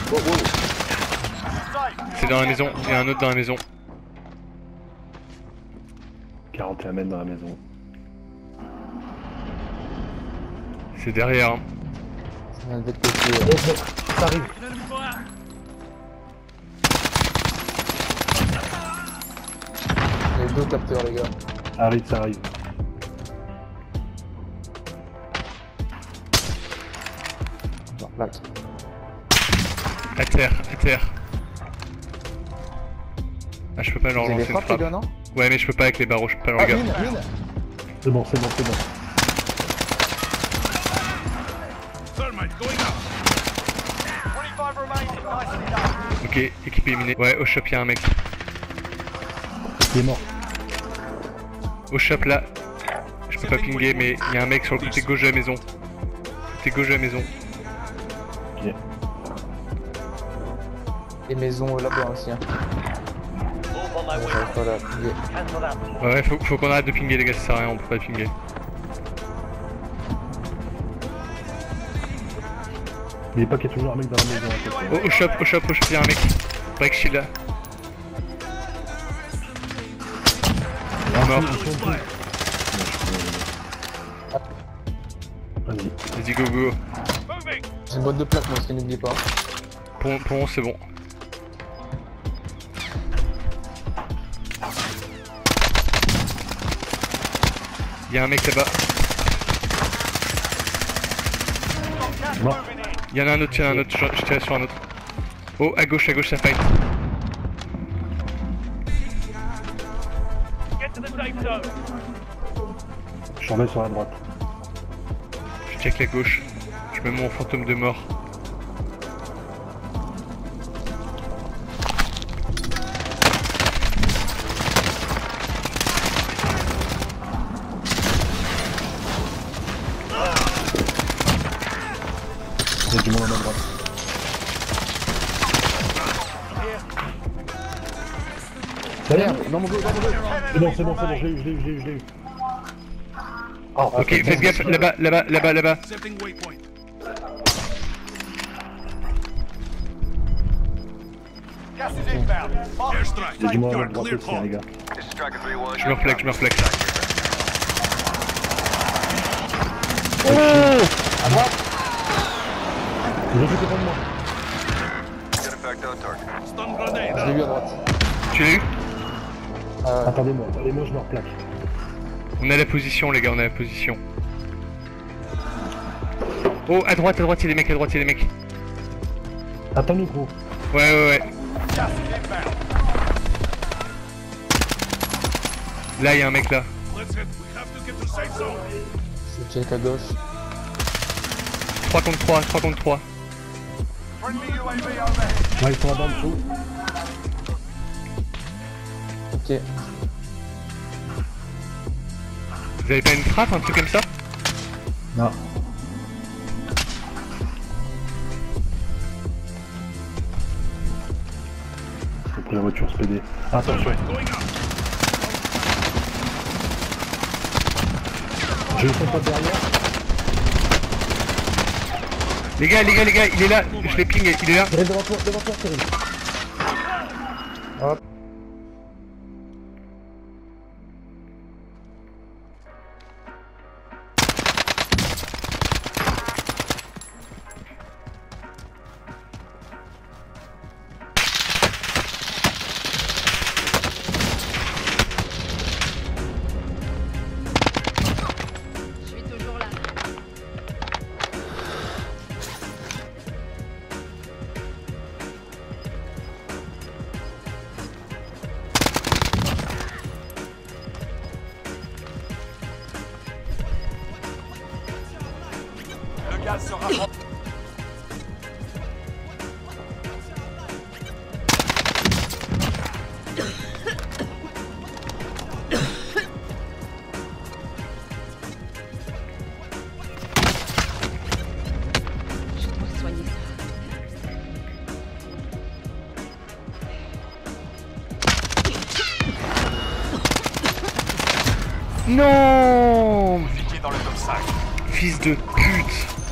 C'est dans la maison, il y a un autre dans la maison. 41 mètres dans la maison. C'est derrière. Hein. Ça vient de côté. Ça arrive. Il y a deux capteurs les gars. Ça arrive, ça arrive. Genre plaque. À terre, à terre. Ah, je peux pas leur Vous avez lancer des une frappes les frappe. gars non? Ouais, mais je peux pas avec les barreaux, je peux pas leur Ah, regarder. mine. C'est bon, c'est bon, c'est bon. Ok, équipe éliminée. Ouais, au shop y'a un mec. Il est mort. Au shop là. Je peux pas pinguer, mais y'a un mec sur le côté gauche de la maison. Côté gauche de la maison. Ok. Les maisons là-bas aussi hein. J'arrive pas là à pinguer. Ouais, faut qu'on arrête de pinguer les gars, ça sert à rien, on peut pas pinguer. Mais pas qu'il y a toujours un mec dans la maison à côté. Oh, au shop, y'a un mec. Break shield là. Mort. Vas-y. Vas-y, go go. J'ai une boîte de plaques moi, ce n'oublie pas. Pour c'est bon. Y'a un mec là-bas. Mort. Y'en a un autre, je tire sur un autre. Oh, à gauche, ça fight. Je remets sur la droite. Je check la gauche. Je mets mon fantôme de mort. Il y a du monde à ma droite. Merde, dans mon dos, dans mon dos. C'est bon, c'est bon, c'est bon, je l'ai eu. Oh, Ok, faites gaffe, là-bas. Il y a du monde à ma droite aussi, hein, les gars. Je me reflex. Oh à droite. Ils ont fait devant moi. Je l'ai vu à droite. Tu l'as eu? Attendez-moi, je me replaque. On a la position les gars, on a la position. Oh, à droite, il y a des mecs, Attends-nous, gros. Ouais. Là, il y a un mec là. Je check à gauche. 3 contre 3. Ouais, ils sont là-bas en dessous. Ok. Vous avez pas une frappe, un truc comme ça? Non. J'ai pris la voiture SPD. Attention. J'ai eu son pote derrière. Les gars, il est là, je l'ai ping, il est là. Cyril, devant toi, Cyril. Hop. Non, Dans le top 5. fils de pute.